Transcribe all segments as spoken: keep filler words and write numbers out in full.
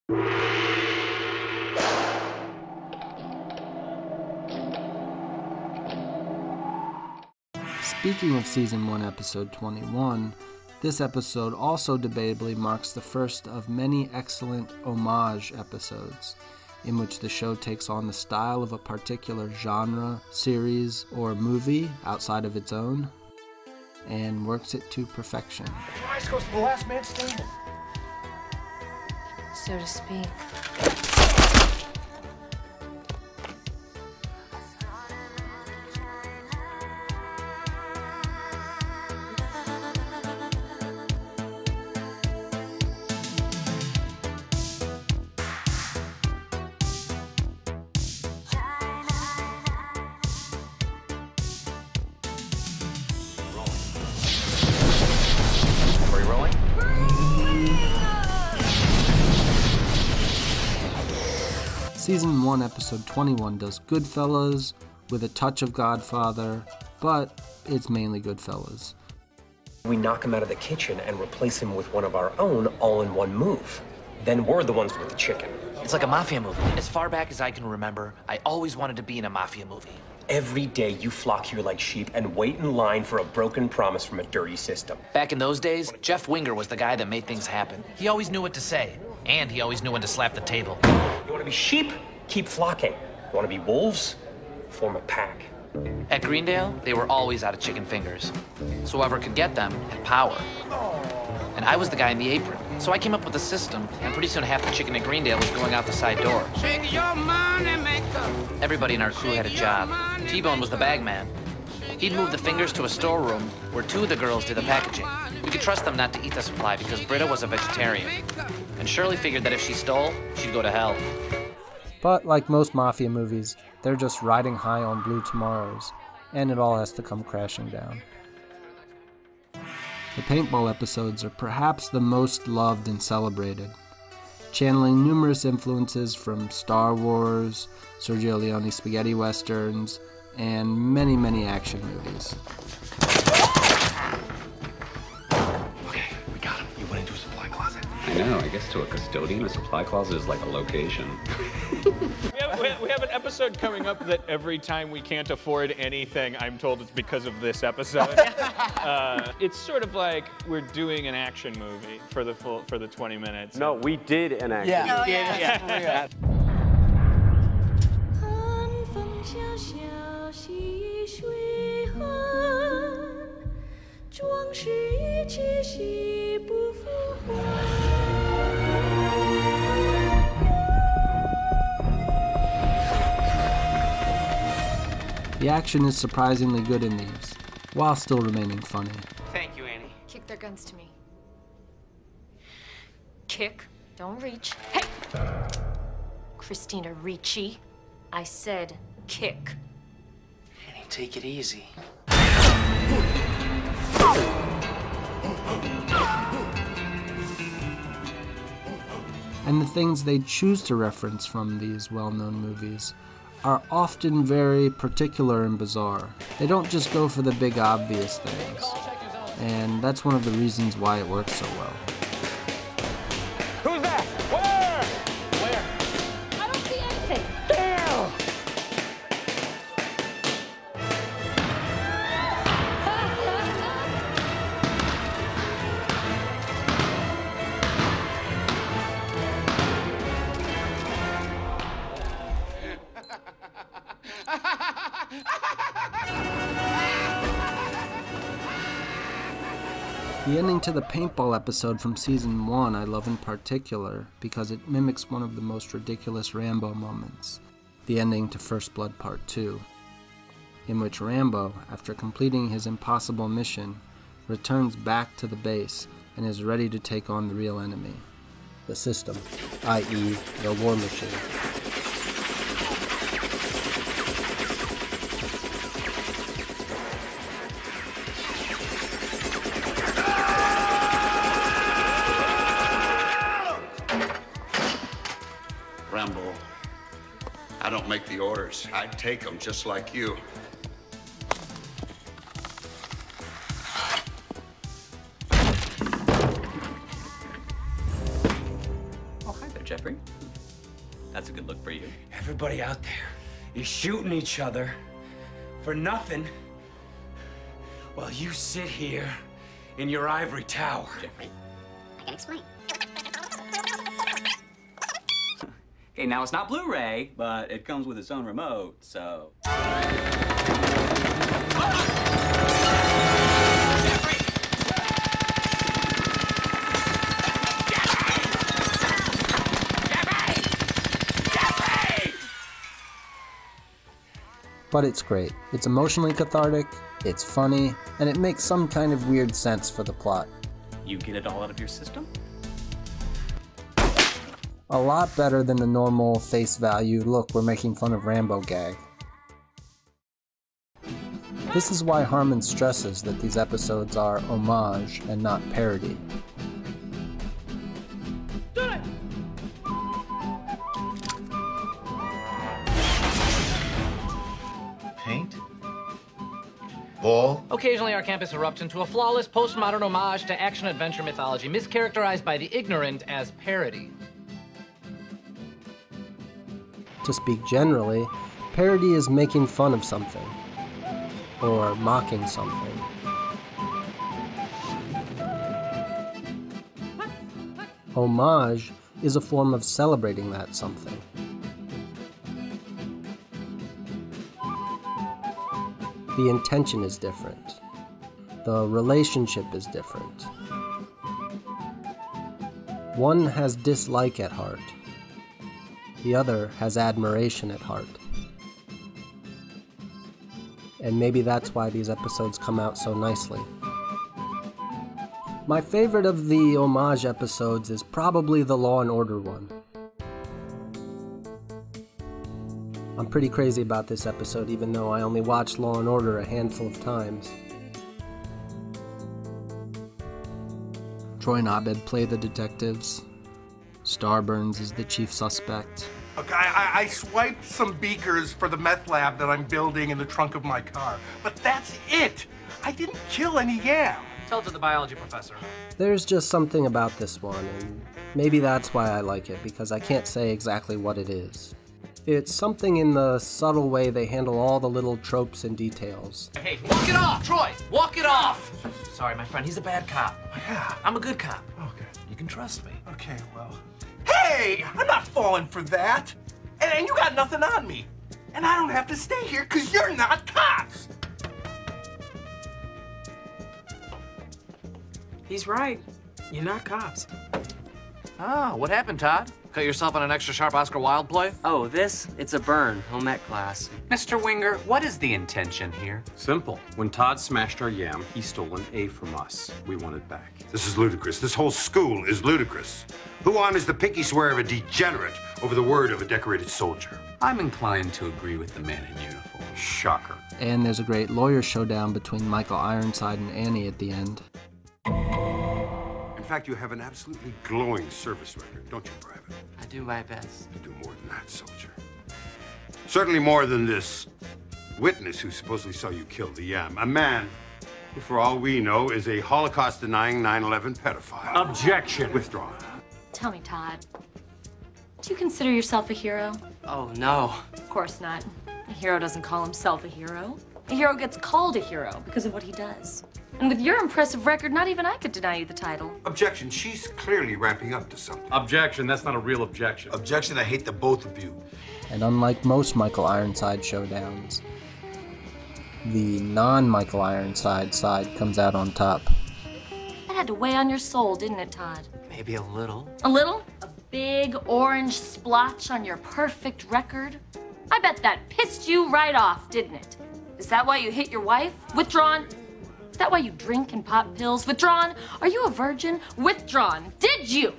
Speaking of Season one, Episode twenty-one, this episode also debatably marks the first of many excellent homage episodes, in which the show takes on the style of a particular genre, series, or movie outside of its own, and works it to perfection. Your eyes goes to the last man standing. So to speak. Season one, Episode twenty-one does Goodfellas with a touch of Godfather, but it's mainly Goodfellas. We knock him out of the kitchen and replace him with one of our own all in one move. Then we're the ones with the chicken. It's like a mafia movie. As far back as I can remember, I always wanted to be in a mafia movie. Every day you flock here like sheep and wait in line for a broken promise from a dirty system. Back in those days, Jeff Winger was the guy that made things happen. He always knew what to say, and he always knew when to slap the table. You want to be sheep? Keep flocking. You want to be wolves? Form a pack. At Greendale, they were always out of chicken fingers. So whoever could get them had power. And I was the guy in the apron. So I came up with a system, and pretty soon half the chicken at Greendale was going out the side door. Everybody in our crew had a job. T-Bone was the bag man. He'd move the fingers to a storeroom where two of the girls did the packaging. We could trust them not to eat the supply because Britta was a vegetarian. And Shirley figured that if she stole, she'd go to hell. But like most mafia movies, they're just riding high on blue tomorrows, and it all has to come crashing down. The paintball episodes are perhaps the most loved and celebrated, channeling numerous influences from Star Wars, Sergio Leone spaghetti westerns, and many, many action movies. Okay, we got him. He went into a supply closet. I know, I guess to a custodian, a supply closet is like a location. We have, we, have, we have an episode coming up that every time we can't afford anything, I'm told it's because of this episode. uh, it's sort of like we're doing an action movie for the full for the twenty minutes. No, we did an action yeah. movie. Oh, yeah. Yeah. Yeah. The action is surprisingly good in these, while still remaining funny. Thank you, Annie. Kick their guns to me. Kick. Don't reach. Hey! Christina Ricci. I said kick. Annie, take it easy. And the things they choose to reference from these well-known movies are often very particular and bizarre. They don't just go for the big obvious things, and that's one of the reasons why it works so well. Who's that? Where? Where? I don't see anything. Damn! The ending to the paintball episode from season one I love in particular because it mimics one of the most ridiculous Rambo moments, the ending to First Blood Part two, in which Rambo, after completing his impossible mission, returns back to the base and is ready to take on the real enemy, the system, that is the war machine. Rambo, I don't make the orders. I take them just like you. Oh, hi there, Jeffrey. Jeffrey, that's a good look for you. Everybody out there is shooting each other for nothing while you sit here in your ivory tower. Jeffrey. I can explain. Okay, now it's not Blu-ray, but it comes with its own remote, so... But it's great. It's emotionally cathartic, it's funny, and it makes some kind of weird sense for the plot. You get it all out of your system? A lot better than the normal face value, look, we're making fun of Rambo gag. This is why Harmon stresses that these episodes are homage and not parody. Paint? Ball? Occasionally, our campus erupts into a flawless postmodern homage to action-adventure mythology, mischaracterized by the ignorant as parody. To speak generally, parody is making fun of something, or mocking something. Homage is a form of celebrating that something. The intention is different. The relationship is different. One has dislike at heart. The other has admiration at heart. And maybe that's why these episodes come out so nicely. My favorite of the homage episodes is probably the Law and Order one. I'm pretty crazy about this episode, even though I only watched Law and Order a handful of times. Troy and Abed play the detectives. Starburns is the chief suspect. Look, I, I, I swiped some beakers for the meth lab that I'm building in the trunk of my car, but that's it. I didn't kill any yam. Tell it to the biology professor. There's just something about this one, and maybe that's why I like it, because I can't say exactly what it is. It's something in the subtle way they handle all the little tropes and details. Hey, walk it off, Troy! Walk it off! Sorry, my friend, he's a bad cop. Yeah. I'm a good cop. Okay. You can trust me. Okay, well. Hey! I'm not falling for that! And, and you got nothing on me. And I don't have to stay here because you're not cops! He's right. You're not cops. Ah, what happened, Todd? Cut yourself on an extra sharp Oscar Wilde play? Oh, this? It's a burn. Home ec class. Mister Winger, what is the intention here? Simple. When Todd smashed our yam, he stole an A from us. We want it back. This is ludicrous. This whole school is ludicrous. Who honors the pinky swear of a degenerate over the word of a decorated soldier? I'm inclined to agree with the man in uniform. Shocker. And there's a great lawyer showdown between Michael Ironside and Annie at the end. In fact, you have an absolutely glowing service record, don't you, Private? I do my best. You do more than that, soldier. Certainly more than this witness who supposedly saw you kill the yam. A man who, for all we know, is a Holocaust-denying nine eleven pedophile. Objection. Withdrawn. Tell me, Todd, do you consider yourself a hero? Oh, no. Of course not. A hero doesn't call himself a hero. A hero gets called a hero because of what he does. And with your impressive record, not even I could deny you the title. Objection. She's clearly ramping up to something. Objection. That's not a real objection. Objection, I hate the both of you. And unlike most Michael Ironside showdowns, the non-Michael Ironside side comes out on top. That had to weigh on your soul, didn't it, Todd? Maybe a little. A little? A big orange splotch on your perfect record? I bet that pissed you right off, didn't it? Is that why you hit your wife? Withdrawn? Is that why you drink and pop pills? Withdrawn? Are you a virgin? Withdrawn? Did you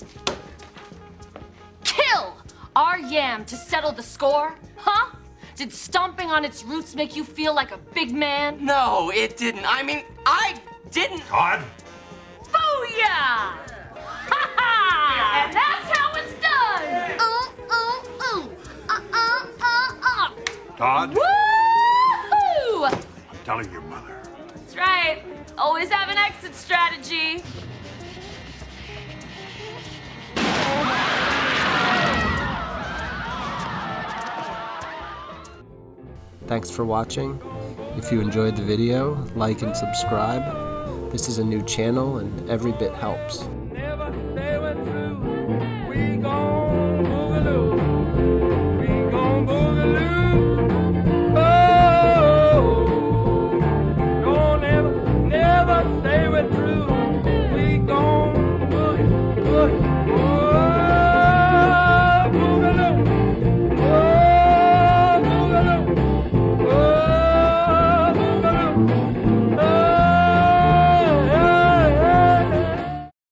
kill our yam to settle the score? Huh? Did stomping on its roots make you feel like a big man? No, it didn't. I mean, I didn't. Todd? Booyah! Ha ha! And that's how it's done! Oh, oh, oh! Uh, uh, uh, uh! Todd? Woo-hoo! I'm telling your mother. That's right. Always have an exit strategy. Thanks for watching. If you enjoyed the video, like and subscribe. This is a new channel and every bit helps.